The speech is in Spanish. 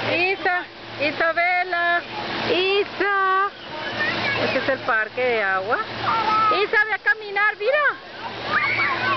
Isa, Isabela, Isa. Este es el parque de agua. Isa, ve a caminar, mira.